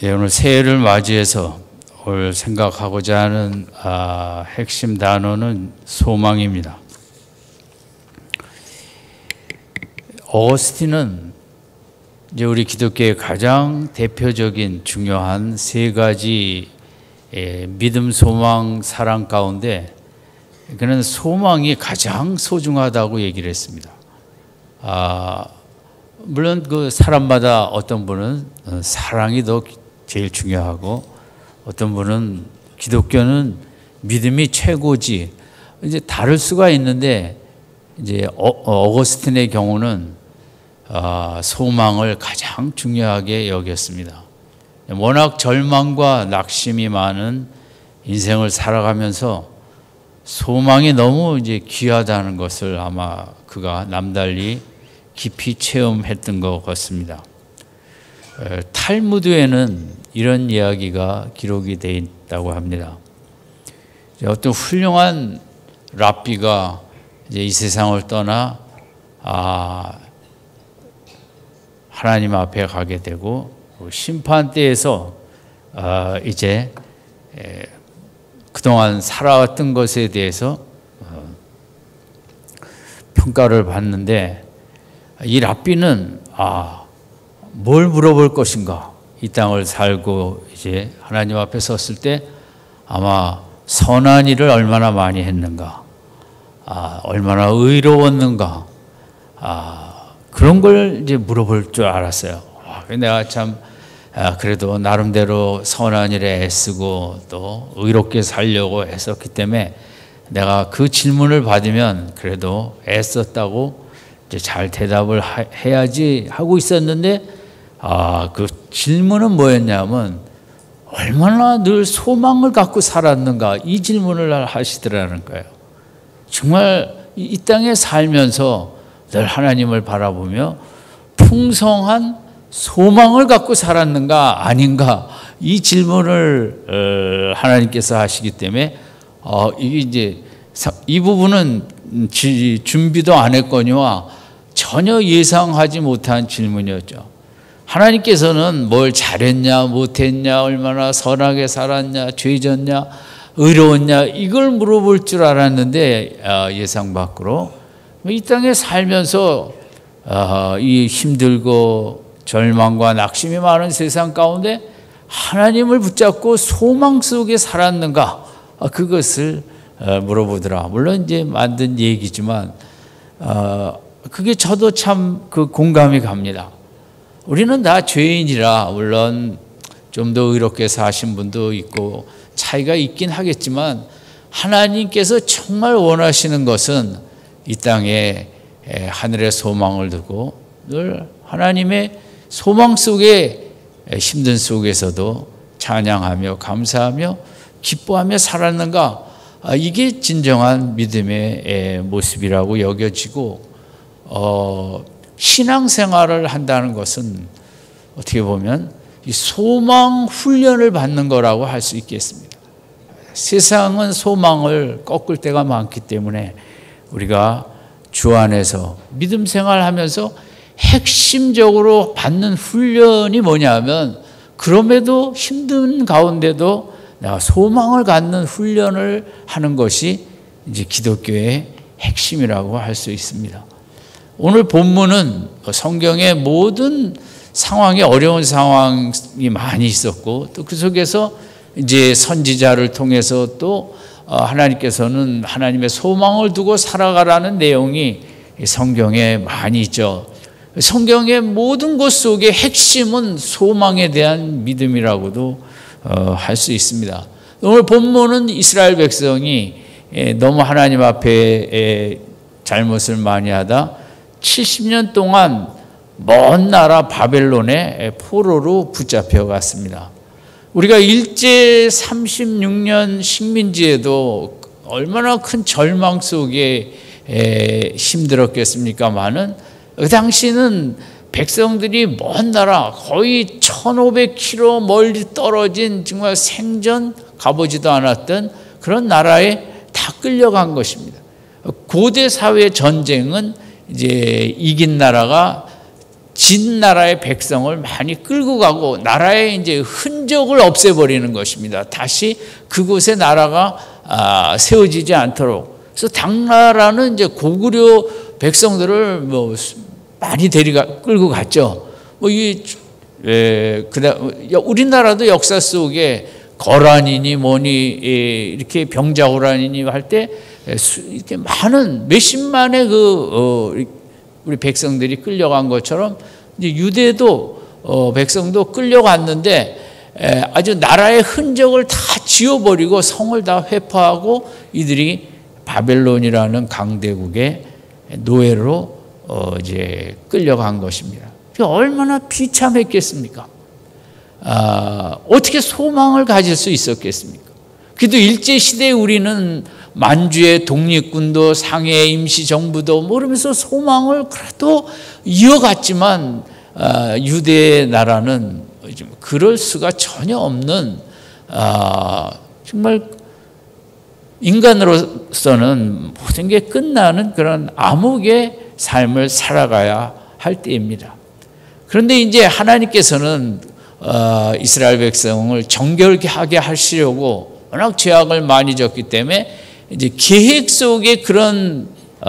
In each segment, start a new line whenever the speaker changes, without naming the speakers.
오늘 새해를 맞이해서 오늘 생각하고자 하는 핵심 단어는 소망입니다. 어거스틴은 이제 우리 기독교의 가장 대표적인 중요한 세 가지 믿음, 소망, 사랑 가운데 그는 소망이 가장 소중하다고 얘기를 했습니다. 물론 그 사람마다 어떤 분은 사랑이 더 제일 중요하고 어떤 분은 기독교는 믿음이 최고지 이제 다를 수가 있는데 이제 어거스틴의 경우는 소망을 가장 중요하게 여겼습니다. 워낙 절망과 낙심이 많은 인생을 살아가면서 소망이 너무 이제 귀하다는 것을 아마 그가 남달리 깊이 체험했던 것 같습니다. 탈무드에는 이런 이야기가 기록이 되어 있다고 합니다. 어떤 훌륭한 랍비가 이제 이 세상을 떠나 하나님 앞에 가게 되고 심판대에서 이제 그동안 살아왔던 것에 대해서 평가를 받는데 이 랍비는 뭘 물어볼 것인가? 이 땅을 살고 이제 하나님 앞에 섰을 때 아마 선한 일을 얼마나 많이 했는가? 얼마나 의로웠는가? 그런 걸 이제 물어볼 줄 알았어요. 내가 참 그래도 나름대로 선한 일에 애쓰고 또 의롭게 살려고 애썼기 때문에 내가 그 질문을 받으면 그래도 애썼다고 이제 잘 대답을 해야지 하고 있었는데 그 질문은 뭐였냐면 얼마나 늘 소망을 갖고 살았는가 이 질문을 하시더라는 거예요. 정말 이 땅에 살면서 늘 하나님을 바라보며 풍성한 소망을 갖고 살았는가 아닌가 이 질문을 하나님께서 하시기 때문에 이게 이제 이 부분은 준비도 안 했거니와 전혀 예상하지 못한 질문이었죠. 하나님께서는 뭘 잘했냐 못했냐 얼마나 선하게 살았냐 죄졌냐 의로웠냐 이걸 물어볼 줄 알았는데 예상 밖으로 이 땅에 살면서 이 힘들고 절망과 낙심이 많은 세상 가운데 하나님을 붙잡고 소망 속에 살았는가 그것을 물어보더라. 물론 이제 만든 얘기지만 그게 저도 참 그 공감이 갑니다. 우리는 다 죄인이라 물론 좀 더 의롭게 사신 분도 있고 차이가 있긴 하겠지만 하나님께서 정말 원하시는 것은 이 땅에 하늘의 소망을 두고 늘 하나님의 소망 속에 힘든 속에서도 찬양하며 감사하며 기뻐하며 살았는가 이게 진정한 믿음의 모습이라고 여겨지고 신앙생활을 한다는 것은 어떻게 보면 이 소망 훈련을 받는 거라고 할 수 있겠습니다. 세상은 소망을 꺾을 때가 많기 때문에 우리가 주 안에서 믿음 생활하면서 핵심적으로 받는 훈련이 뭐냐면 그럼에도 힘든 가운데도 내가 소망을 갖는 훈련을 하는 것이 이제 기독교의 핵심이라고 할 수 있습니다. 오늘 본문은 성경의 모든 상황이 어려운 상황이 많이 있었고 또 그 속에서 이제 선지자를 통해서 또 하나님께서는 하나님의 소망을 두고 살아가라는 내용이 성경에 많이 있죠. 성경의 모든 것 속에 핵심은 소망에 대한 믿음이라고도 할 수 있습니다. 오늘 본문은 이스라엘 백성이 너무 하나님 앞에 잘못을 많이 하다 70년 동안 먼 나라 바벨론의 포로로 붙잡혀 갔습니다. 우리가 일제 36년 식민지에도 얼마나 큰 절망 속에 힘들었겠습니까마는 그 당시는 백성들이 먼 나라 거의 1500km 멀리 떨어진 정말 생전 가보지도 않았던 그런 나라에 다 끌려간 것입니다. 고대 사회 전쟁은 이제 이긴 나라가 진 나라의 백성을 많이 끌고 가고 나라의 이제 흔적을 없애버리는 것입니다. 다시 그곳에 나라가 세워지지 않도록. 그래서 당나라는 이제 고구려 백성들을 뭐 많이 끌고 갔죠. 우리나라도 역사 속에 거란이니 뭐니 이렇게 병자호란이니 할 때 이렇게 많은 몇십만의 우리 백성들이 끌려간 것처럼 이제 유대도 백성도 끌려갔는데 아주 나라의 흔적을 다 지워버리고 성을 다 회파하고 이들이 바벨론이라는 강대국의 노예로 이제 끌려간 것입니다. 얼마나 비참했겠습니까? 어떻게 소망을 가질 수 있었겠습니까? 그래도 일제시대에 우리는 만주의 독립군도 상해 임시정부도 모르면서 소망을 그래도 이어갔지만 유대 나라는 그럴 수가 전혀 없는 정말 인간으로서는 모든 게 끝나는 그런 암흑의 삶을 살아가야 할 때입니다. 그런데 이제 하나님께서는 이스라엘 백성을 정결하게 하시려고 워낙 죄악을 많이 졌기 때문에 이제 계획 속에 그런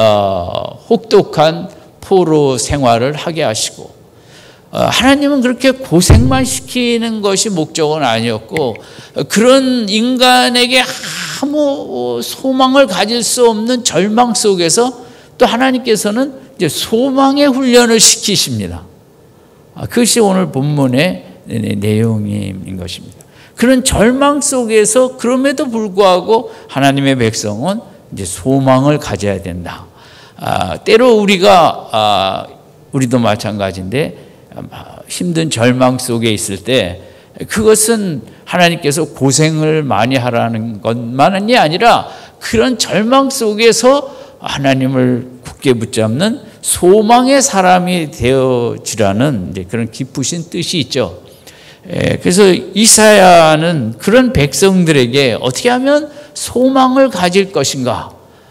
혹독한 포로 생활을 하게 하시고 하나님은 그렇게 고생만 시키는 것이 목적은 아니었고 그런 인간에게 아무 소망을 가질 수 없는 절망 속에서 또 하나님께서는 이제 소망의 훈련을 시키십니다. 그것이 오늘 본문의 내용인 것입니다. 그런 절망 속에서 그럼에도 불구하고 하나님의 백성은 이제 소망을 가져야 된다. 때로 우리도 마찬가지인데 힘든 절망 속에 있을 때 그것은 하나님께서 고생을 많이 하라는 것만이 아니라 그런 절망 속에서 하나님을 굳게 붙잡는 소망의 사람이 되어지라는 이제 그런 깊으신 뜻이 있죠. 그래서 이사야는 그런 백성들에게 어떻게 하면 소망을 가질 것인가,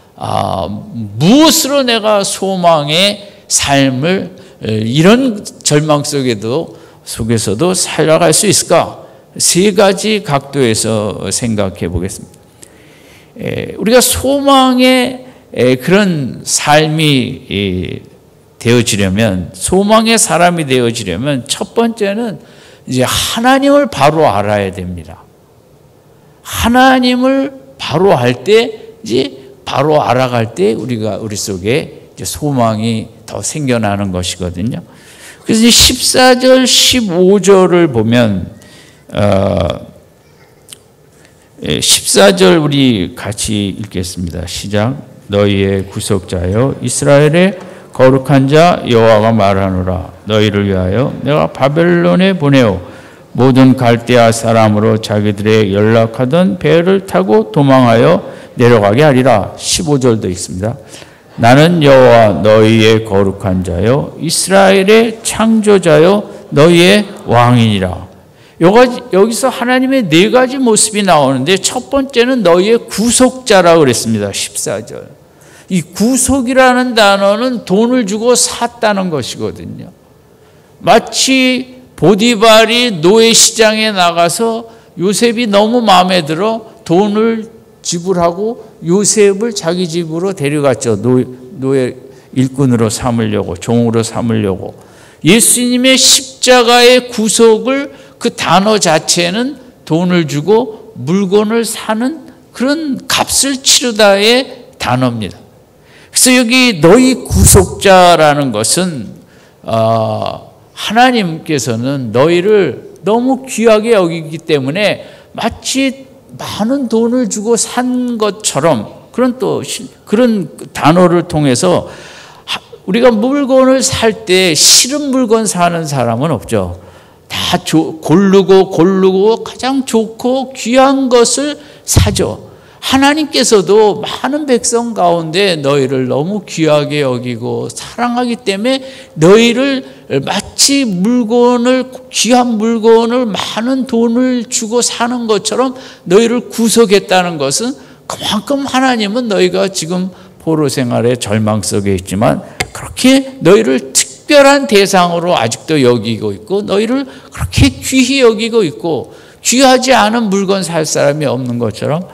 무엇으로 내가 소망의 삶을 이런 절망 속에서도 살아갈 수 있을까? 세 가지 각도에서 생각해 보겠습니다. 우리가 소망의 그런 삶이 되어지려면, 소망의 사람이 되어지려면 첫 번째는 이제 하나님을 바로 알아야 됩니다. 하나님을 바로 바로 알아갈 때 우리 속에 이제 소망이 더 생겨나는 것이거든요. 그래서 14절, 15절을 보면 14절 우리 같이 읽겠습니다. 시작. 너희의 구속자여 이스라엘의 거룩한 자 여호와가 말하노라. 너희를 위하여 내가 바벨론에 보내어 모든 갈대아 사람으로 자기들의 연락하던 배를 타고 도망하여 내려가게 하리라. 15절도 있습니다. 나는 여호와 너희의 거룩한 자여 이스라엘의 창조자여 너희의 왕이니라. 여기서 하나님의 네 가지 모습이 나오는데 첫 번째는 너희의 구속자라고 그랬습니다. 14절. 이 구속이라는 단어는 돈을 주고 샀다는 것이거든요. 마치 보디발이 노예 시장에 나가서 요셉이 너무 마음에 들어 돈을 지불하고 요셉을 자기 집으로 데려갔죠. 노예 일꾼으로 삼으려고, 종으로 삼으려고. 예수님의 십자가의 구속을 그 단어 자체는 돈을 주고 물건을 사는 그런 값을 치르다의 단어입니다. 그래서 여기 너희 구속자라는 것은 하나님께서는 너희를 너무 귀하게 여기기 때문에 마치 많은 돈을 주고 산 것처럼 그런 단어를 통해서 우리가 물건을 살 때 싫은 물건 사는 사람은 없죠. 다 고르고 가장 좋고 귀한 것을 사죠. 하나님께서도 많은 백성 가운데 너희를 너무 귀하게 여기고 사랑하기 때문에 너희를 마치 귀한 물건을 많은 돈을 주고 사는 것처럼 너희를 구속했다는 것은 그만큼 하나님은 너희가 지금 포로 생활의 절망 속에 있지만 그렇게 너희를 특별한 대상으로 아직도 여기고 있고 너희를 그렇게 귀히 여기고 있고 귀하지 않은 물건 살 사람이 없는 것처럼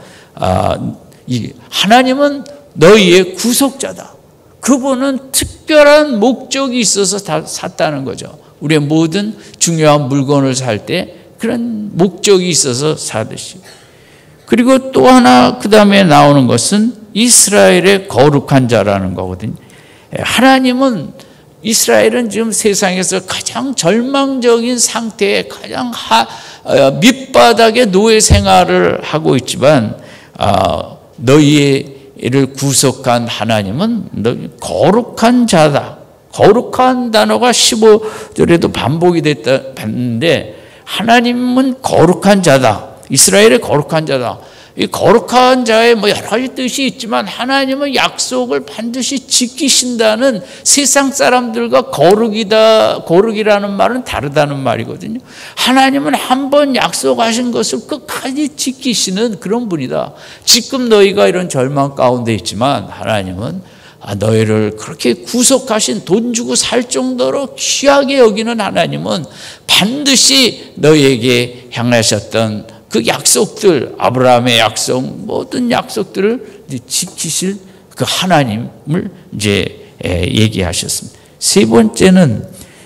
하나님은 너희의 구속자다. 그분은 특별한 목적이 있어서 다 샀다는 거죠. 우리의 모든 중요한 물건을 살 때 그런 목적이 있어서 사듯이. 그리고 또 하나 그 다음에 나오는 것은 이스라엘의 거룩한 자라는 거거든요. 하나님은 이스라엘은 지금 세상에서 가장 절망적인 상태에 가장 밑바닥의 노예 생활을 하고 있지만 너희를 구속한 하나님은 거룩한 자다. 거룩한 단어가 15절에도 반복이 봤는데 하나님은 거룩한 자다. 이스라엘의 거룩한 자다. 이 거룩한 자의 여러 가지 뜻이 있지만 하나님은 약속을 반드시 지키신다는 세상 사람들과 거룩이라는 말은 다르다는 말이거든요. 하나님은 한번 약속하신 것을 끝까지 지키시는 그런 분이다. 지금 너희가 이런 절망 가운데 있지만 하나님은 너희를 그렇게 구속하신 돈 주고 살 정도로 귀하게 여기는 하나님은 반드시 너희에게 향하셨던 그 약속들, 아브라함의 약속, 모든 약속들을 지키실 그 하나님을 이제 얘기하셨습니다. 세 번째는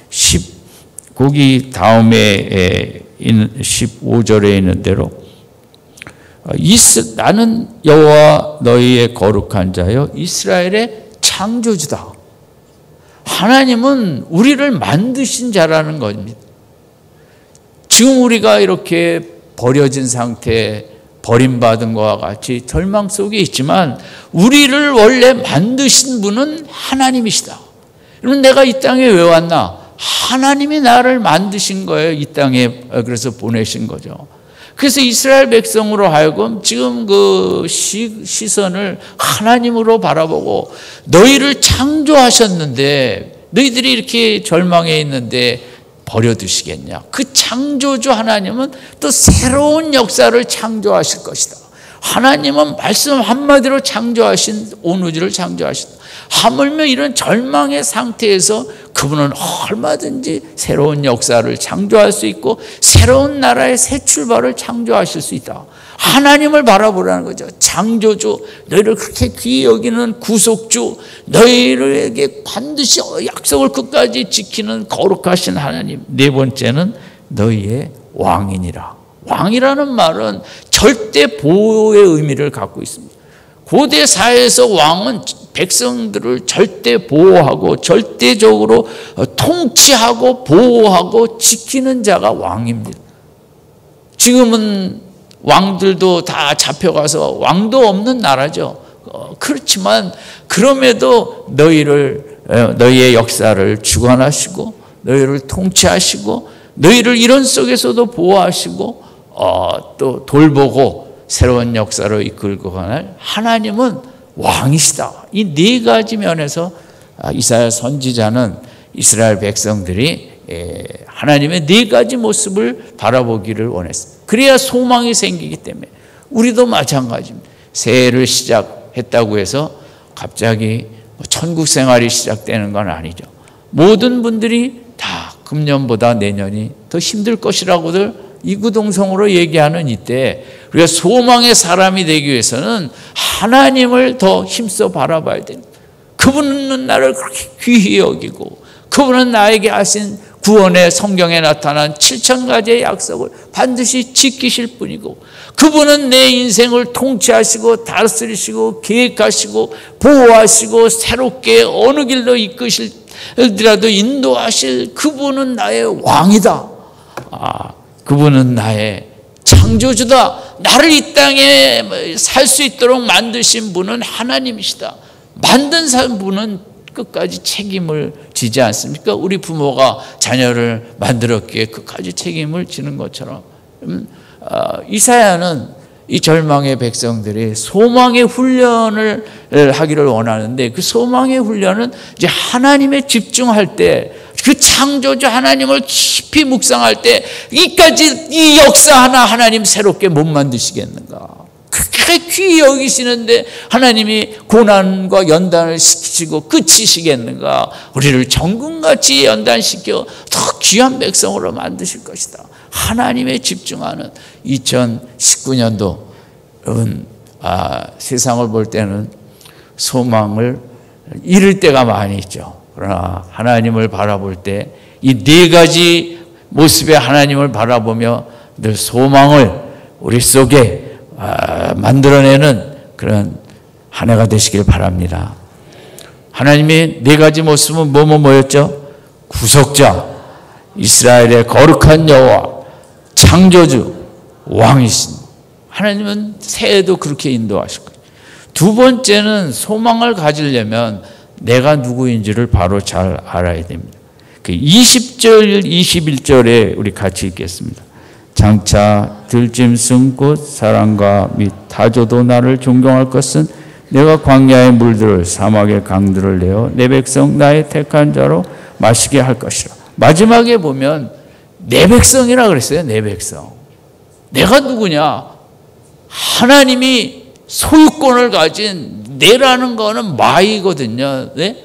거기 다음에 15절에 있는 대로 나는 여호와 너희의 거룩한 자여 이스라엘의 창조주다. 하나님은 우리를 만드신 자라는 겁니다. 지금 우리가 이렇게 버려진 상태, 버림받은 것과 같이 절망 속에 있지만 우리를 원래 만드신 분은 하나님이시다. 그럼 내가 이 땅에 왜 왔나? 하나님이 나를 만드신 거예요. 이 땅에 그래서 보내신 거죠. 그래서 이스라엘 백성으로 하여금 지금 그 시선을 하나님으로 바라보고 너희를 창조하셨는데 너희들이 이렇게 절망해 있는데 버려두시겠냐? 그 창조주 하나님은 또 새로운 역사를 창조하실 것이다. 하나님은 말씀 한마디로 창조하신 온 우주를 창조하신다. 하물며 이런 절망의 상태에서 그분은 얼마든지 새로운 역사를 창조할 수 있고 새로운 나라의 새 출발을 창조하실 수 있다. 하나님을 바라보라는 거죠. 창조주, 너희를 그렇게 귀히 여기는 구속주, 너희에게 반드시 약속을 끝까지 지키는 거룩하신 하나님. 네 번째는 너희의 왕이니라. 왕이라는 말은 절대 보호의 의미를 갖고 있습니다. 고대 사회에서 왕은 백성들을 절대 보호하고 절대적으로 통치하고 보호하고 지키는 자가 왕입니다. 지금은 왕들도 다 잡혀가서 왕도 없는 나라죠. 그렇지만 그럼에도 너희의 역사를 주관하시고 너희를 통치하시고 너희를 이런 속에서도 보호하시고 또 돌보고 새로운 역사로 이끌고 가는 하나님은 왕이시다. 이 네 가지 면에서 이사야 선지자는 이스라엘 백성들이 하나님의 네 가지 모습을 바라보기를 원했습니다. 그래야 소망이 생기기 때문에 우리도 마찬가지입니다. 새해를 시작했다고 해서 갑자기 천국 생활이 시작되는 건 아니죠. 모든 분들이 다 금년보다 내년이 더 힘들 것이라고들 이구동성으로 얘기하는 이때 우리가 소망의 사람이 되기 위해서는 하나님을 더 힘써 바라봐야 됩니다. 그분은 나를 그렇게 귀히 여기고 그분은 나에게 하신 구원의 성경에 나타난 7,000가지의 약속을 반드시 지키실 분이고 그분은 내 인생을 통치하시고 다스리시고 계획하시고 보호하시고 새롭게 어느 길로 이끄실지라도 인도하실 그분은 나의 왕이다. 그분은 나의 창조주다. 나를 이 땅에 살 수 있도록 만드신 분은 하나님이시다. 만든 분은 끝까지 책임을 지지 않습니까? 우리 부모가 자녀를 만들었기에 끝까지 책임을 지는 것처럼 이사야는 이 절망의 백성들이 소망의 훈련을 하기를 원하는데 그 소망의 훈련은 이제 하나님에 집중할 때 그 창조주 하나님을 깊이 묵상할 때 이 역사 하나 하나님 새롭게 못 만드시겠는가? 그렇게 귀히 여기시는데 하나님이 고난과 연단을 시키시고 끝이시겠는가? 우리를 정금같이 연단시켜 더 귀한 백성으로 만드실 것이다. 하나님에 집중하는 2019년도 여러분, 세상을 볼 때는 소망을 잃을 때가 많이 있죠. 그러나 하나님을 바라볼 때 이 네 가지 모습의 하나님을 바라보며 늘 소망을 우리 속에 만들어내는 그런 한 해가 되시길 바랍니다. 하나님의 네 가지 모습은 뭐였죠? 구속자, 이스라엘의 거룩한 여호와, 창조주, 왕이신 하나님은 새해도 그렇게 인도하실 거예요. 두 번째는 소망을 가지려면 내가 누구인지를 바로 잘 알아야 됩니다. 20절, 21절에 우리 같이 읽겠습니다. 장차 들짐승 곧 사람과 및 타조도 나를 존경할 것은 내가 광야의 물들을 사막의 강들을 내어 내 백성 나의 택한 자로 마시게 할 것이라. 마지막에 보면 내 백성이라 그랬어요. 내 백성. 내가 누구냐? 하나님이 소유권을 가진 내라는 거는 마이거든요. 네?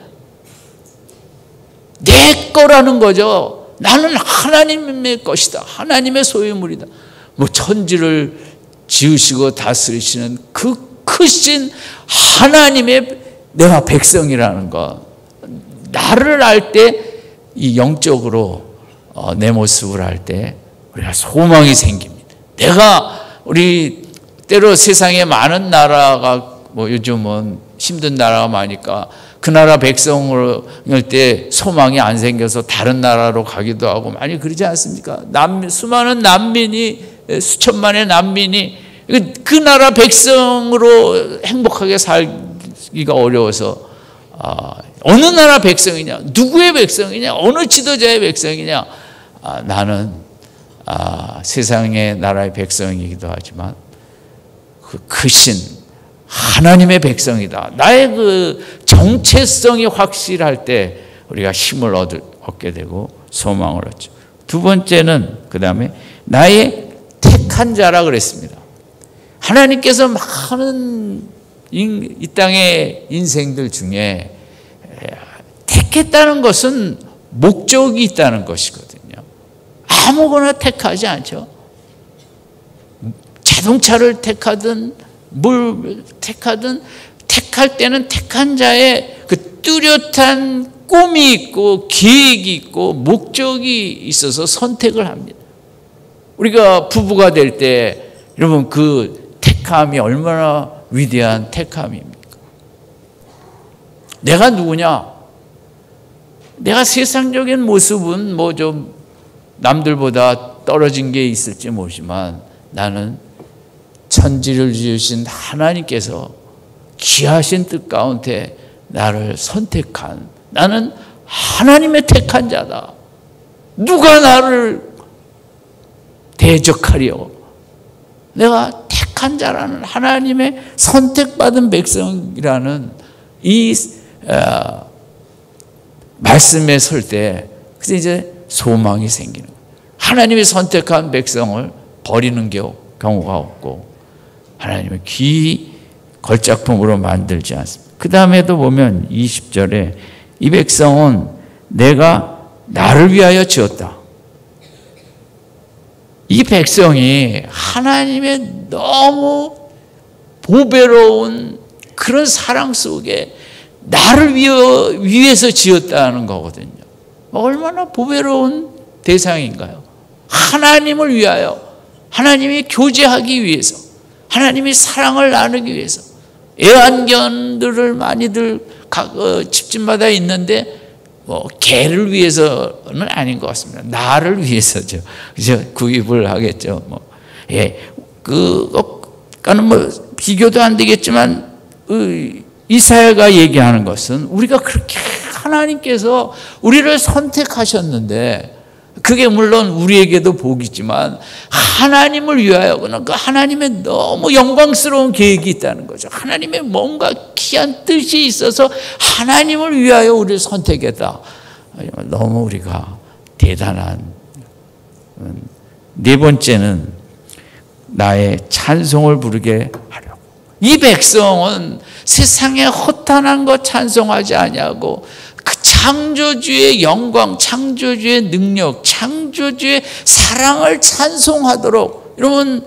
내 거라는 거죠. 나는 하나님의 것이다. 하나님의 소유물이다. 뭐 천지를 지으시고 다스리시는 그 크신 하나님의 내가 백성이라는 거. 나를 알 때 이 영적으로 내 모습을 알 때 우리가 소망이 생깁니다. 우리 때로 세상에 많은 나라가 뭐 요즘은 힘든 나라가 많으니까 그 나라 백성을 때 소망이 안 생겨서 다른 나라로 가기도 하고 많이 그러지 않습니까? 수많은 난민이 수천만의 난민이 그 나라 백성으로 행복하게 살기가 어려워서 어느 나라 백성이냐, 누구의 백성이냐, 어느 지도자의 백성이냐. 나는 세상의 나라의 백성이기도 하지만 그 크신 하나님의 백성이다. 나의 그 정체성이 확실할 때 우리가 힘을 얻게 되고 소망을 얻죠. 두 번째는 그 다음에 나의 택한 자라 그랬습니다. 하나님께서 많은 이 땅의 인생들 중에 택했다는 것은 목적이 있다는 것이거든요. 아무거나 택하지 않죠. 자동차를 택하든 뭘 택하든 택할 때는 택한 자의 그 뚜렷한 꿈이 있고 계획이 있고 목적이 있어서 선택을 합니다. 우리가 부부가 될 때 여러분 그 택함이 얼마나 위대한 택함입니까? 내가 누구냐? 내가 세상적인 모습은 뭐 좀 남들보다 떨어진 게 있을지 모르지만 나는 천지를 지으신 하나님께서 귀하신 뜻 가운데 나를 선택한, 나는 하나님의 택한 자다. 누가 나를 대적하려? 내가 택한 자라는 하나님의 선택받은 백성이라는 이 말씀에 설 때 그래서 이제 소망이 생기는 거예요. 하나님이 선택한 백성을 버리는 경우가 없고 하나님의 귀 걸작품으로 만들지 않습니다. 그 다음에도 보면 20절에 이 백성은 내가 나를 위하여 지었다. 이 백성이 하나님의 너무 보배로운 그런 사랑 속에 나를 위해서 지었다는 거거든요. 얼마나 보배로운 대상인가요? 하나님을 위하여, 하나님이 교제하기 위해서, 하나님이 사랑을 나누기 위해서. 애완견들을 많이들 집집마다 있는데 뭐 개를 위해서는 아닌 것 같습니다. 나를 위해서죠. 그래서 구입을 하겠죠. 뭐 그거는 뭐 비교도 안 되겠지만 이사야가 얘기하는 것은 우리가 그렇게 하나님께서 우리를 선택하셨는데 그게 물론 우리에게도 복이지만 하나님을 위하여 그러니까 하나님의 너무 영광스러운 계획이 있다는 거죠. 하나님의 뭔가 귀한 뜻이 있어서 하나님을 위하여 우리를 선택했다. 너무 우리가 대단한. 네 번째는 나의 찬송을 부르게 하려고. 이 백성은 세상에 허탄한 것 찬송하지 아니하고 그 창조주의 영광, 창조주의 능력, 창조주의 사랑을 찬송하도록. 여러분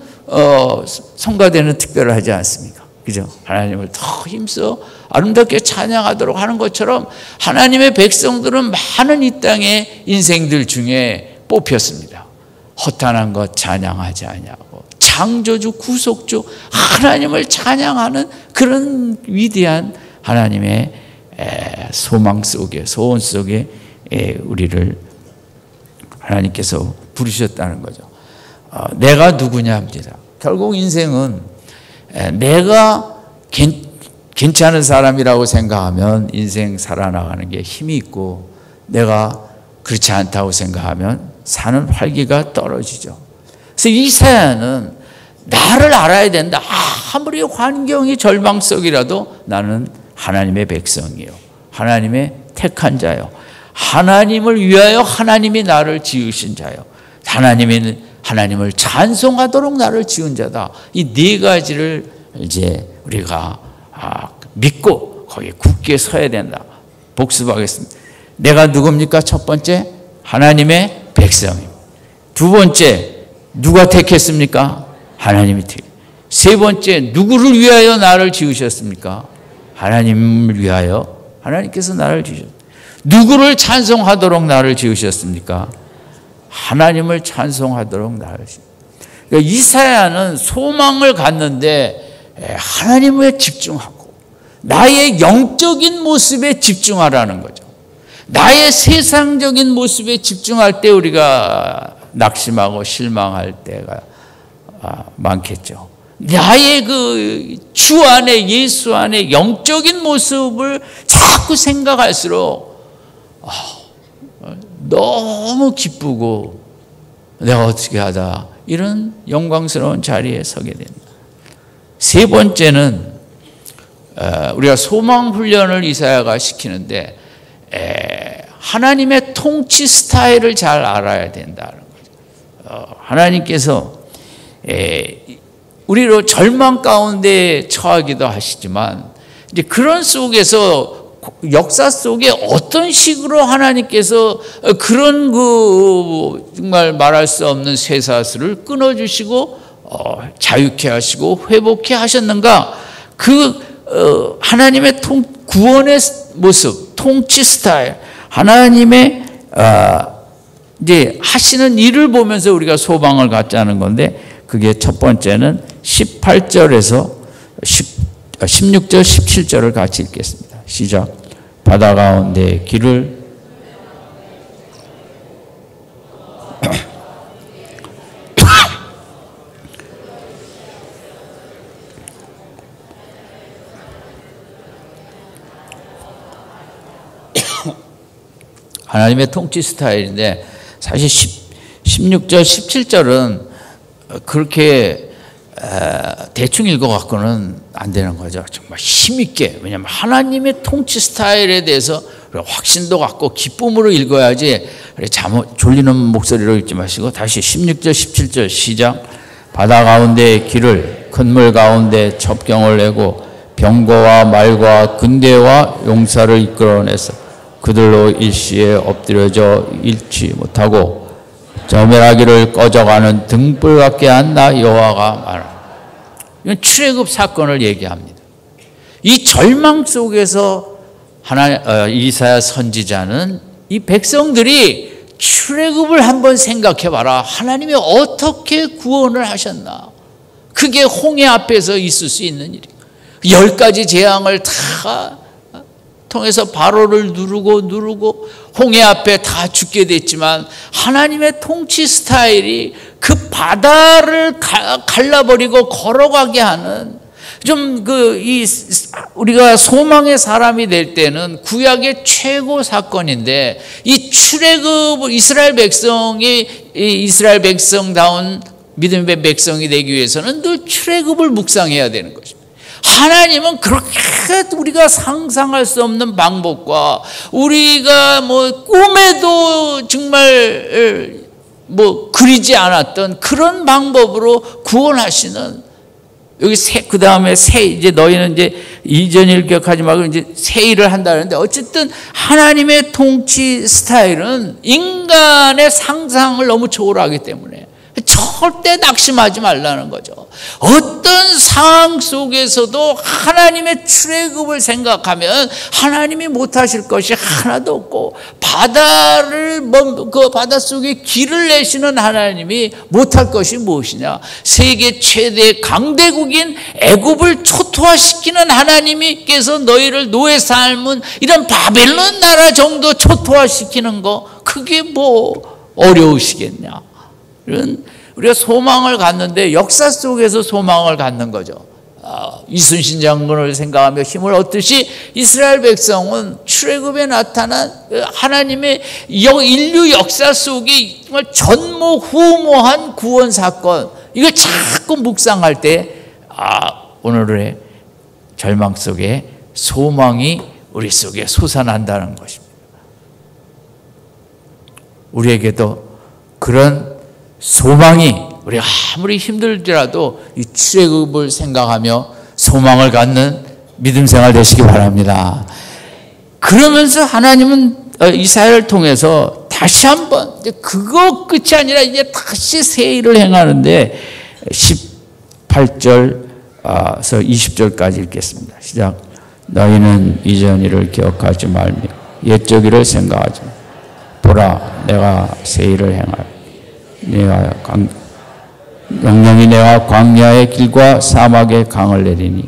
성가대는 특별하지 않습니까? 그죠? 하나님을 더 힘써 아름답게 찬양하도록 하는 것처럼 하나님의 백성들은 많은 이 땅의 인생들 중에 뽑혔습니다. 허탄한 것 찬양하지 아니하고 창조주 구속주 하나님을 찬양하는 그런 위대한 하나님의 소망 속에, 소원 속에 우리를 하나님께서 부르셨다는 거죠. 내가 누구냐 합니다. 결국 인생은 내가 괜찮은 사람이라고 생각하면 인생 살아나가는 게 힘이 있고, 내가 그렇지 않다고 생각하면 사는 활기가 떨어지죠. 그래서 이사야는 나를 알아야 된다. 아무리 환경이 절망 속이라도 나는 하나님의 백성이요, 하나님의 택한 자요, 하나님을 위하여 하나님이 나를 지으신 자요, 하나님을 찬송하도록 나를 지은 자다. 이 네 가지를 이제 우리가 믿고 거기에 굳게 서야 된다. 복습하겠습니다. 내가 누굽니까? 첫 번째, 하나님의 백성입니다. 두 번째, 누가 택했습니까? 하나님이 택. 세 번째, 누구를 위하여 나를 지으셨습니까? 하나님을 위하여 하나님께서 나를 지으셨습니다. 누구를 찬송하도록 나를 지으셨습니까? 하나님을 찬송하도록 나를 지으셨습니다. 그러니까 이사야는 소망을 갖는데 하나님에 집중하고 나의 영적인 모습에 집중하라는 거죠. 나의 세상적인 모습에 집중할 때 우리가 낙심하고 실망할 때가 많겠죠. 나의 그 주 안에, 예수 안에 영적인 모습을 자꾸 생각할수록 너무 기쁘고 내가 어떻게 하다 이런 영광스러운 자리에 서게 됩니다. 세 번째는 우리가 소망 훈련을 이사야가 시키는데 하나님의 통치 스타일을 잘 알아야 된다는 거죠. 하나님께서 우리로 절망 가운데 처하기도 하시지만 이제 그런 속에서 역사 속에 어떤 식으로 하나님께서 그런 정말 말할 수 없는 쇠사슬을 끊어주시고 자유케 하시고 회복케 하셨는가? 하나님의 구원의 모습, 통치 스타일, 하나님의 이제 하시는 일을 보면서 우리가 소망을 갖자는 건데, 그게 첫 번째는 18절에서 16절, 17절을 같이 읽겠습니다. 시작. 바다 가운데 길을 하나님의 통치 스타일인데, 사실 16절, 17절은 그렇게 대충 읽어갖고는 안 되는 거죠. 정말 힘있게. 왜냐하면 하나님의 통치 스타일에 대해서 확신도 갖고 기쁨으로 읽어야지 졸리는 목소리로 읽지 마시고 다시 16절 17절 시작. 바다 가운데 길을, 큰 물 가운데 첩경을 내고 병거와 말과 군대와 용사를 이끌어내서 그들로 일시에 엎드려져 잃지 못하고 저멸하기를 꺼져가는 등불 같게 한 나 여호와가 말하라. 이건 출애굽 사건을 얘기합니다. 이 절망 속에서 이사야 선지자는 이 백성들이 출애굽을 한번 생각해 봐라. 하나님이 어떻게 구원을 하셨나. 그게 홍해 앞에서 있을 수 있는 일이에요. 10가지 재앙을 다 통해서 바로를 누르고 홍해 앞에 다 죽게 됐지만 하나님의 통치 스타일이 그 바다를 갈라버리고 걸어가게 하는, 우리가 소망의 사람이 될 때는 구약의 최고 사건인데, 이 출애굽 이스라엘 백성다운 믿음의 백성이 되기 위해서는 늘 출애굽을 묵상해야 되는 것입니다. 하나님은 그렇게 우리가 상상할 수 없는 방법과 우리가 꿈에도 정말 뭐 그리지 않았던 그런 방법으로 구원하시는, 여기 그 다음에 이제 너희는 이제 이전 일을 기억하지 말고 이제 새 일을 한다는데, 어쨌든 하나님의 통치 스타일은 인간의 상상을 너무 초월하기 때문에 절대 낙심하지 말라는 거죠. 어떤 상황 속에서도 하나님의 출애굽을 생각하면 하나님이 못하실 것이 하나도 없고, 그 바다 속에 길을 내시는 하나님이 못할 것이 무엇이냐. 세계 최대 강대국인 애굽을 초토화시키는 하나님께서 너희를 노예 삶은 이런 바벨론 나라 정도 초토화시키는 거, 그게 뭐 어려우시겠냐. 우리가 소망을 갖는데 역사 속에서 소망을 갖는 거죠. 이순신 장군을 생각하며 힘을 얻듯이 이스라엘 백성은 출애굽에 나타난 하나님의 인류 역사 속에 정말 전무후무한 구원 사건, 이걸 자꾸 묵상할 때 오늘의 절망 속에 소망이 우리 속에 솟아난다는 것입니다. 우리에게도 그런 소망이, 우리 아무리 힘들더라도 이 출애굽을 생각하며 소망을 갖는 믿음 생활 되시기 바랍니다. 그러면서 하나님은 이사야를 통해서 다시 한번, 이제 그거 끝이 아니라 이제 다시 새 일을 행하는데 18절에서 20절까지 읽겠습니다. 시작. 너희는 이전 일을 기억하지 말며 옛적 일을 생각하지 마. 보라, 내가 새 일을 행하리. 영영이 내가 광야의 길과 사막의 강을 내리니.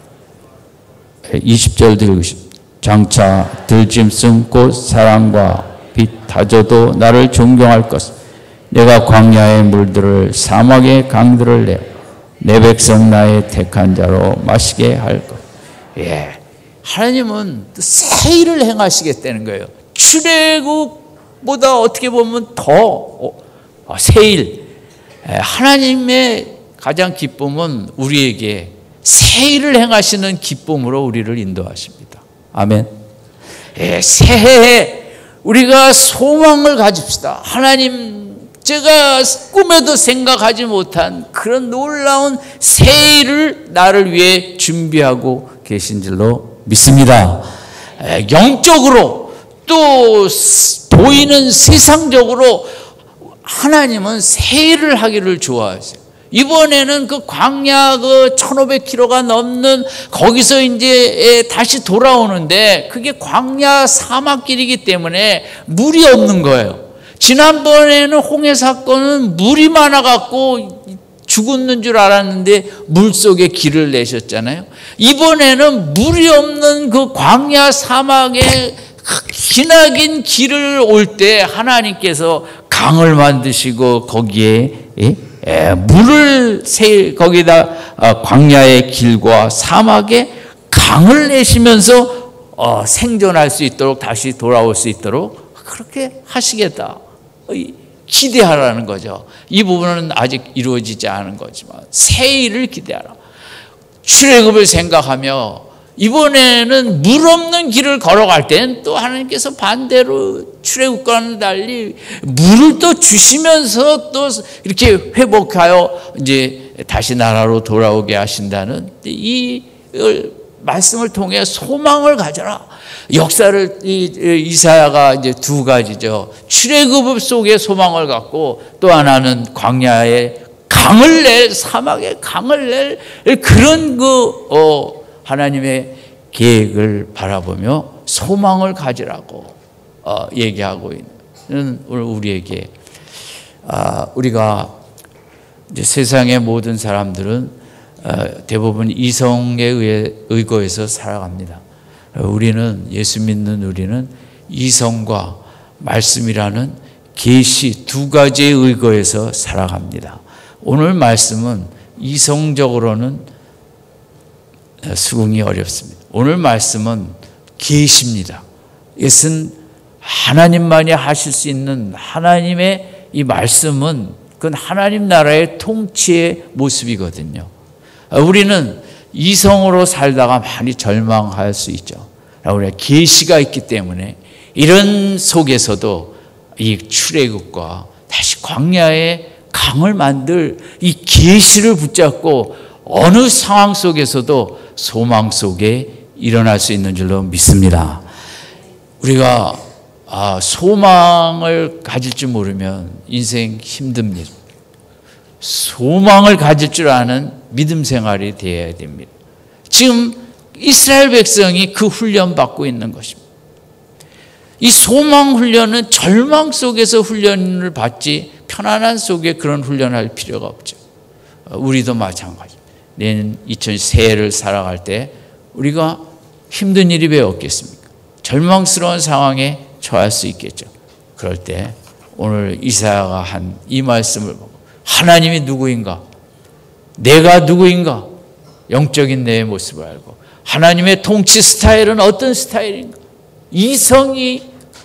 20절 들으십시오. 장차 들짐승 곧 사랑과 빛 다져도 나를 존경할 것. 내가 광야의 물들을 사막의 강들을 내어 내 백성 나의 택한 자로 마시게 할 것. 예, 하나님은 새 일을 행하시겠다는 거예요. 출애굽보다 어떻게 보면 더 새 일. 하나님의 가장 기쁨은 우리에게 새 일을 행하시는 기쁨으로 우리를 인도하십니다. 아멘. 새해에 우리가 소망을 가집시다. 하나님, 제가 꿈에도 생각하지 못한 그런 놀라운 새 일을 나를 위해 준비하고 계신 줄로 믿습니다. 영적으로 또 보이는 세상적으로 하나님은 새 일을 하기를 좋아하세요. 이번에는 그 광야 1500km가 넘는 거기서 이제 다시 돌아오는데, 그게 광야 사막길이기 때문에 물이 없는 거예요. 지난번에는 홍해 사건은 물이 많아갖고 죽었는 줄 알았는데 물 속에 길을 내셨잖아요. 이번에는 물이 없는 그 광야 사막에 기나긴 길을 올 때 하나님께서 강을 만드시고 거기에 물을 거기다 광야의 길과 사막에 강을 내시면서 생존할 수 있도록, 다시 돌아올 수 있도록 그렇게 하시겠다. 기대하라는 거죠. 이 부분은 아직 이루어지지 않은 거지만 새 일을 기대하라. 출애굽을 생각하며 이번에는 물 없는 길을 걸어갈 때는 또 하나님께서 반대로 출애굽과는 달리 물을 또 주시면서 또 이렇게 회복하여 이제 다시 나라로 돌아오게 하신다는 이 말씀을 통해 소망을 가져라. 역사를 이사야가 이제 두 가지죠. 출애굽 속에 소망을 갖고, 또 하나는 광야에 강을 낼, 사막에 강을 낼 그런 하나님의 계획을 바라보며 소망을 가지라고 얘기하고 있는 우리에게, 우리가 이제 세상의 모든 사람들은 대부분 이성에 의해 의거해서 살아갑니다. 우리는, 예수 믿는 우리는 이성과 말씀이라는 계시 두 가지에 의거해서 살아갑니다. 오늘 말씀은 이성적으로는 수긍이 어렵습니다. 오늘 말씀은 계시입니다. 이것은 하나님만이 하실 수 있는 하나님의 이 말씀은 그건 하나님 나라의 통치의 모습이거든요. 우리는 이성으로 살다가 많이 절망할 수 있죠. 우리가 계시가 있기 때문에 이런 속에서도 이 출애굽과 다시 광야에 강을 만들 이 계시를 붙잡고 어느 상황 속에서도 소망 속에 일어날 수 있는 줄로 믿습니다. 우리가 소망을 가질 줄 모르면 인생 힘듭니다. 소망을 가질 줄 아는 믿음 생활이 되어야 됩니다. 지금 이스라엘 백성이 그 훈련 받고 있는 것입니다. 이 소망 훈련은 절망 속에서 훈련을 받지 편안한 속에 그런 훈련을 할 필요가 없죠. 우리도 마찬가지입니다. 내년 2000 새해를 살아갈 때 우리가 힘든 일이 왜 없겠습니까? 절망스러운 상황에 처할 수 있겠죠. 그럴 때 오늘 이사야가 한 이 말씀을 보고 하나님이 누구인가? 내가 누구인가? 영적인 내 모습을 알고 하나님의 통치 스타일은 어떤 스타일인가? 이성이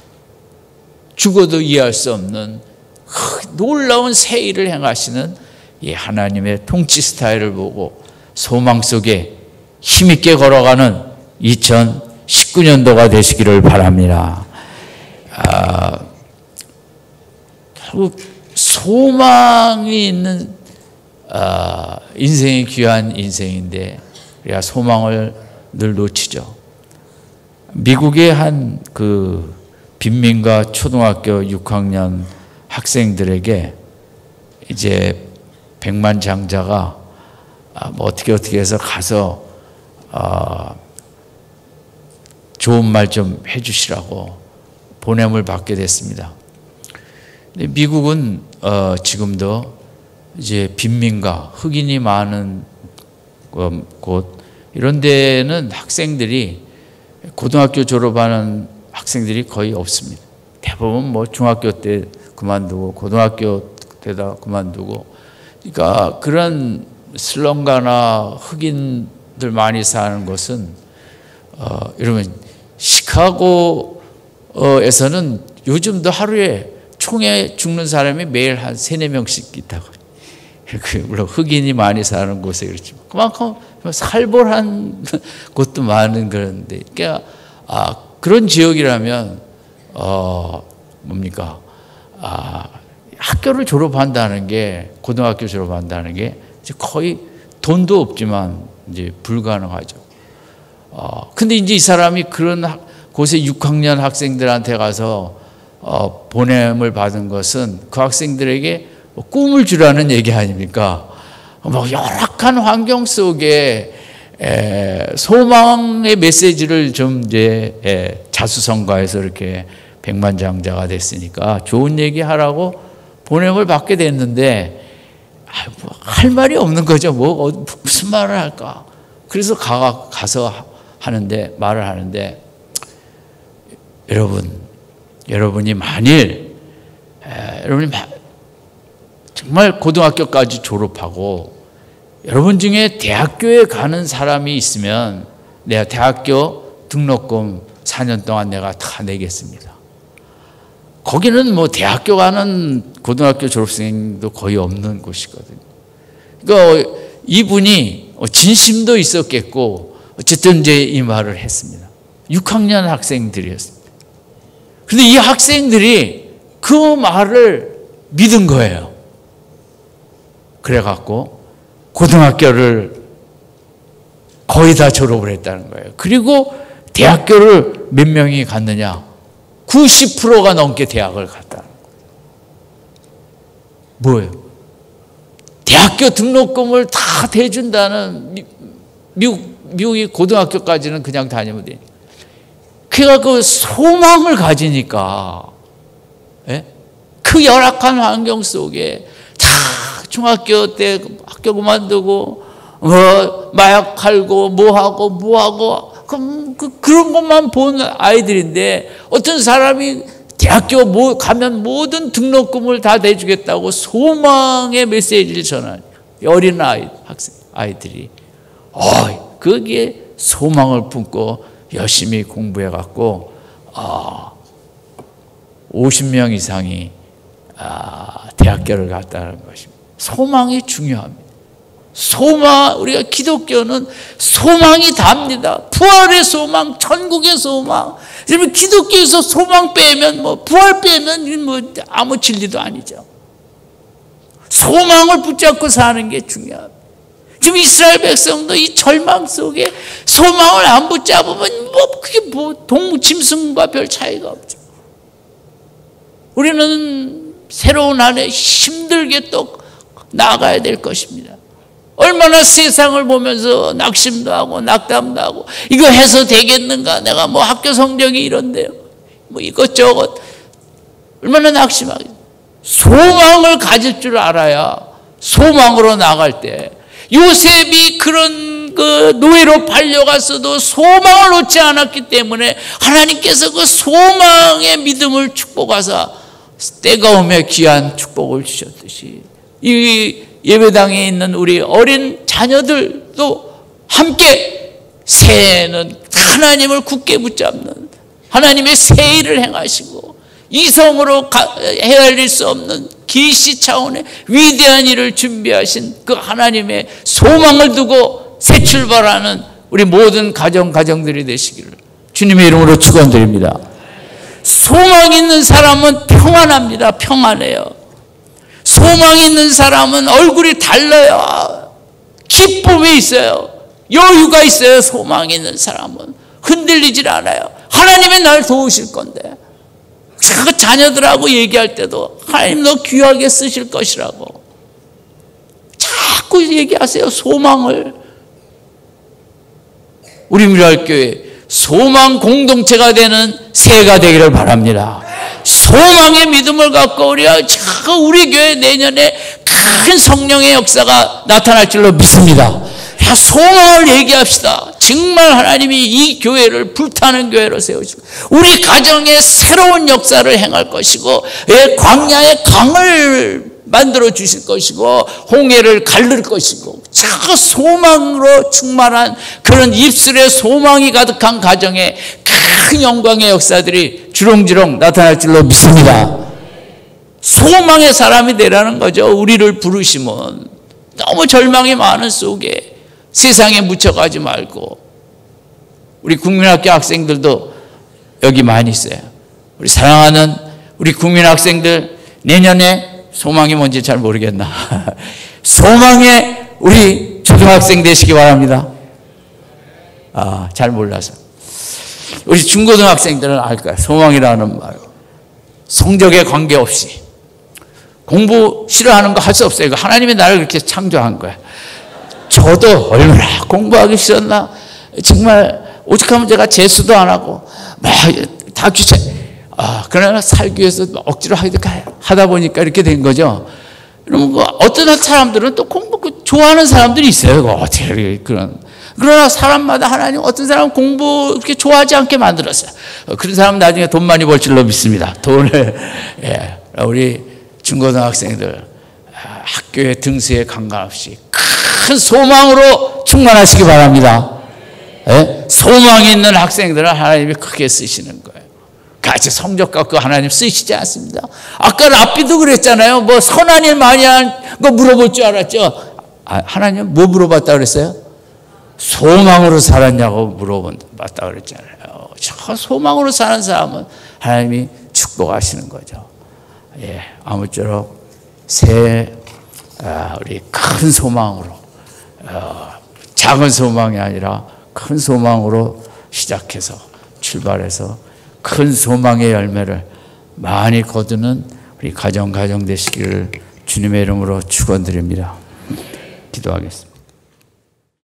죽어도 이해할 수 없는 놀라운 새 일을 행하시는 이 하나님의 통치 스타일을 보고 소망 속에 힘있게 걸어가는 2019년도가 되시기를 바랍니다. 결국 소망이 있는 인생이 귀한 인생인데 우리가 소망을 늘 놓치죠. 미국의 한 그 빈민가 초등학교 6학년 학생들에게 이제 백만장자가 뭐 어떻게 해서 가서 좋은 말 좀 해주시라고 보냄을 받게 됐습니다. 근데 미국은 지금도 이제 빈민가 흑인이 많은 곳 이런 데는 학생들이 고등학교 졸업하는 학생들이 거의 없습니다. 대부분 뭐 중학교 때 그만두고 고등학교 때다 그만두고 그러니까 그런 슬럼가나 흑인들 많이 사는 곳은 이러면 시카고에서는 요즘도 하루에 총에 죽는 사람이 매일 한 3-4명씩 있다고. 물론 흑인이 많이 사는 곳에 그렇지만 그만큼 살벌한 곳도 많은 그런데 그러니까 그런 지역이라면 뭡니까? 학교를 졸업한다는 게 고등학교 졸업한다는 게 이제 거의 돈도 없지만 이제 불가능하죠. 근데 이제 이 사람이 그런 곳에 6학년 학생들한테 가서 보냄을 받은 것은 그 학생들에게 꿈을 주라는 얘기 아닙니까? 뭐 열악한 환경 속에 소망의 메시지를 좀 이제 자수성가해서 이렇게 백만장자가 됐으니까 좋은 얘기 하라고 보냄을 받게 됐는데 할 말이 없는 거죠. 무슨 말을 할까? 그래서 가서 말을 하는데 여러분이 만일 여러분이 정말 고등학교까지 졸업하고 여러분 중에 대학교에 가는 사람이 있으면 내가 대학교 등록금 4년 동안 내가 다 내겠습니다. 거기는 뭐 대학교 가는 고등학교 졸업생도 거의 없는 곳이거든요. 그러니까 이분이 진심도 있었겠고 어쨌든 이제 이 말을 했습니다. 6학년 학생들이었습니다. 그런데 이 학생들이 그 말을 믿은 거예요. 그래갖고 고등학교를 거의 다 졸업을 했다는 거예요. 그리고 대학교를 몇 명이 갔느냐? 90%가 넘게 대학을 갔다는 거예요. 뭐예요? 대학교 등록금을 다 대준다는 미국이 고등학교까지는 그냥 다니면 돼. 그가 그 소망을 가지니까 그 열악한 환경 속에 다 중학교 때 학교 그만두고 마약 팔고 뭐하고 그런 것만 본 아이들인데 어떤 사람이 대학교 가면 모든 등록금을 다 내주겠다고 소망의 메시지를 전하는 어린 아이들이 거기에 소망을 품고 열심히 공부해갖고 50명 이상이 대학교를 갔다는 것입니다. 소망이 중요합니다. 우리가 기독교는 소망이 답니다. 부활의 소망, 천국의 소망. 그러면 기독교에서 소망 빼면 부활 빼면 아무 진리도 아니죠. 소망을 붙잡고 사는 게 중요합니다. 지금 이스라엘 백성도 이 절망 속에 소망을 안 붙잡으면 그게 짐승과 별 차이가 없죠. 우리는 새로운 한 해 힘들게 또 나아가야 될 것입니다. 얼마나 세상을 보면서 낙심도 하고 낙담도 하고 이거 해서 되겠는가, 내가 학교 성적이 이런데요, 이것저것 얼마나 낙심하겠어요. 소망을 가질 줄 알아야 소망으로 나갈 때, 요셉이 그런 노예로 팔려갔어도 소망을 놓지 않았기 때문에 하나님께서 그 소망의 믿음을 축복하사 때가 오며 귀한 축복을 주셨듯이, 이 예배당에 있는 우리 어린 자녀들도 함께 새해에는 하나님을 굳게 붙잡는, 하나님의 새 일을 행하시고 이성으로 헤아릴 수 없는 기시 차원의 위대한 일을 준비하신 그 하나님의 소망을 두고 새 출발하는 우리 모든 가정들이 되시기를 주님의 이름으로 축원드립니다. 소망 있는 사람은 평안합니다. 평안해요. 소망 있는 사람은 얼굴이 달라요. 기쁨이 있어요. 여유가 있어요. 소망 있는 사람은 흔들리질 않아요. 하나님이 날 도우실 건데, 그 자녀들하고 얘기할 때도 하나님 너 귀하게 쓰실 것이라고 자꾸 얘기하세요. 소망을. 우리 미랄교회 소망 공동체가 되는 새해가 되기를 바랍니다. 소망의 믿음을 갖고 우리 교회 내년에 큰 성령의 역사가 나타날 줄로 믿습니다. 소망을 얘기합시다. 정말 하나님이 이 교회를 불타는 교회로 세우시고 우리 가정에 새로운 역사를 행할 것이고, 광야의 강을 만들어 주실 것이고 홍해를 가를 것이고, 저 소망으로 충만한 그런 입술에 소망이 가득한 가정에 큰 영광의 역사들이 주렁주렁 나타날 줄로 믿습니다. 소망의 사람이 되라는 거죠. 우리를 부르시면 너무 절망이 많은 속에 세상에 묻혀가지 말고, 우리 국민학교 학생들도 여기 많이 있어요. 우리 사랑하는 우리 국민학생들, 내년에 소망이 뭔지 잘 모르겠나. 소망의 우리 초등학생 되시기 바랍니다. 잘 몰라서. 우리 중고등학생들은 알 거야. 소망이라는 말. 성적에 관계없이 공부 싫어하는 거 할 수 없어요. 하나님이 나를 그렇게 창조한 거야. 저도 얼마나 공부하기 싫었나. 정말 오죽하면 제가 재수도 안 하고 다 귀찮아. 그러나 살기 위해서 억지로 하다 보니까 이렇게 된 거죠. 그러면 어떤 사람들은 또 공부 좋아하는 사람들이 있어요. 어떻게 그러나 사람마다 하나님 어떤 사람은 공부 그렇게 좋아하지 않게 만들었어요. 그런 사람 나중에 돈 많이 벌 줄로 믿습니다. 돈을. 우리 중고등학생들 학교의 등수에 관계없이 큰 소망으로 충만하시기 바랍니다. 소망이 있는 학생들은 하나님이 크게 쓰시는 거예요. 같이 성적 갖고 하나님 쓰시지 않습니다. 아까 라피도 그랬잖아요. 선한 일 많이 한 거 물어볼 줄 알았죠. 하나님 뭐 물어봤다 그랬어요? 소망으로 살았냐고 물어봤다 그랬잖아요. 저 소망으로 사는 사람은 하나님이 축복하시는 거죠. 아무쪼록 새해 우리 큰 소망으로, 작은 소망이 아니라 큰 소망으로 시작해서 출발해서 큰 소망의 열매를 많이 거두는 우리 가정 되시기를 주님의 이름으로 축원드립니다. 기도하겠습니다.